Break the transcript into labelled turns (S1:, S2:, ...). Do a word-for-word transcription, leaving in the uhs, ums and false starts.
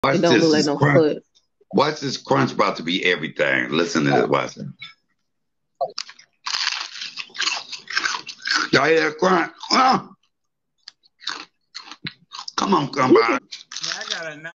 S1: Watch
S2: It don't
S1: this.
S2: look like
S1: This
S2: no
S1: crunch.
S2: foot.
S1: Watch this crunch about to be everything. Listen to this. Watch it. Y'all hear that crunch? Uh, come on, come on.
S3: Man, I got a